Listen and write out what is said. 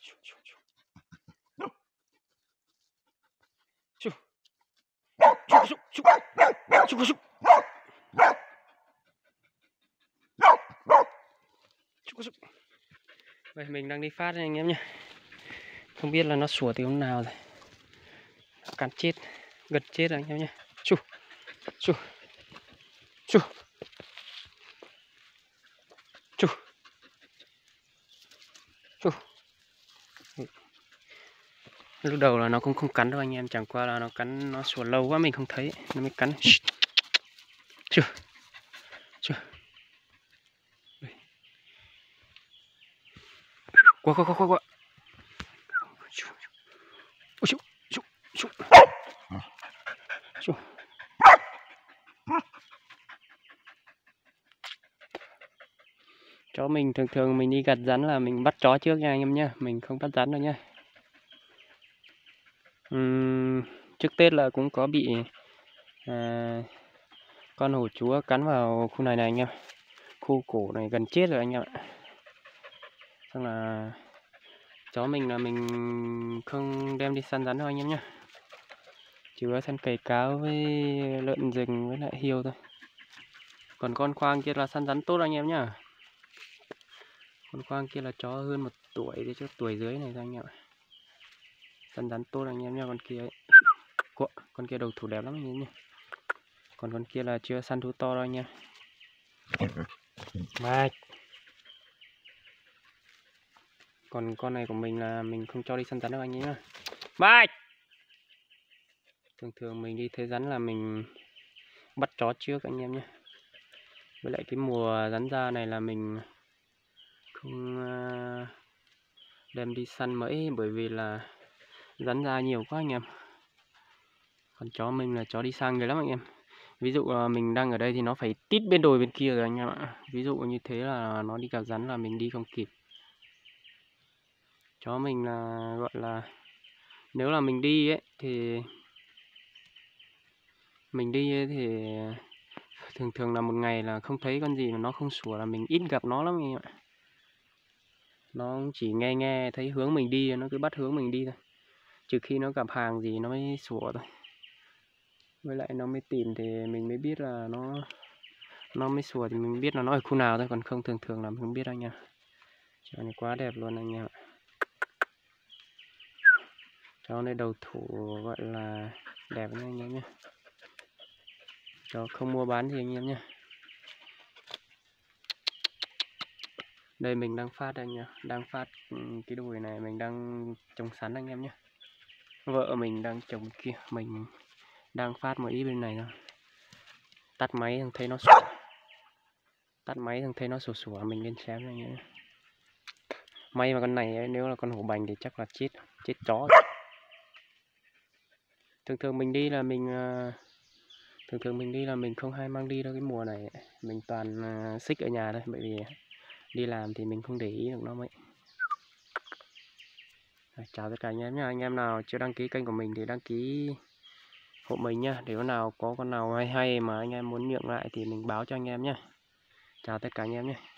Vậy mình đang đi phát đây anh em nhé. Không biết là nó sủa từ hôm nào rồi. Cắn chết, gần chết rồi anh em nhé. Chu, chu, chu, chu, chu. Lúc đầu là nó cũng không cắn đâu anh em, chẳng qua là nó cắn, nó sủa lâu quá mình không thấy, nó mới cắn. Chu, chu. Qua. Chu, chu, chu, chu, chu. Chó mình thường mình đi gặt rắn là mình bắt chó trước nha anh em nhé, mình không bắt rắn đâu nhé. Trước Tết là cũng có bị con hổ chúa cắn vào khu này anh em, khu cổ này gần chết rồi anh em ạ. Xong là chó mình là mình không đem đi săn rắn đâu anh em nhé, chỉ có săn cầy cáo với lợn rừng với lại hươu thôi. Còn con khoang kia là săn rắn tốt anh em nhá. Con khoang kia là chó hơn 1 tuổi đến cho tuổi dưới này thôi anh em ạ. Săn rắn tốt anh em nha. Con kia ấy, con kia đầu thủ đẹp lắm anh em nhé. Còn con kia là chưa săn thú to đâu anh em. Mai. Còn con này của mình là mình không cho đi săn rắn đâu anh em nhá. Mai. Thường mình đi thấy rắn là mình bắt chó trước anh em nhé. Với lại cái mùa rắn ra này là mình không đem đi săn mấy, bởi vì là rắn ra nhiều quá anh em. Còn chó mình là chó đi sang người lắm anh em. Ví dụ mình đang ở đây thì nó phải tít bên đồi bên kia rồi anh em ạ. Ví dụ như thế là nó đi gặp rắn là mình đi không kịp. Chó mình là gọi là nếu là mình đi ấy thì thường là một ngày là không thấy con gì mà nó không sủa là mình ít gặp nó lắm anh em ạ. Nó chỉ nghe thấy hướng mình đi, nó cứ bắt hướng mình đi thôi. Trừ khi nó gặp hàng gì nó mới sủa thôi. Với lại nó mới tìm thì mình mới biết là nó mới sủa thì mình biết là nó ở khu nào thôi. Còn không thường là mình không biết anh em. Chó này quá đẹp luôn anh em ạ. Chó này đầu thủ gọi là đẹp nha anh em nhé. Chó không mua bán gì anh em nhé. Đây mình đang phát anh em, đang phát cái đùi này mình đang trồng sắn anh em nhé. Vợ mình đang trồng kia, mình đang phát một ít bên này thôi. Tắt máy thấy nó sủa. Sủa mình lên chém anh em. May mà con này ấy, nếu là con hổ bành thì chắc là chết chó. Thường mình đi là mình không hay mang đi đâu cái mùa này. Mình toàn xích ở nhà thôi, bởi vì đi làm thì mình không để ý được nó mấy. Chào tất cả anh em nhé. Anh em nào chưa đăng ký kênh của mình thì đăng ký hộ mình nhá. Để có nào có con nào hay mà anh em muốn nhượng lại thì mình báo cho anh em nhé. Chào tất cả anh em nhé.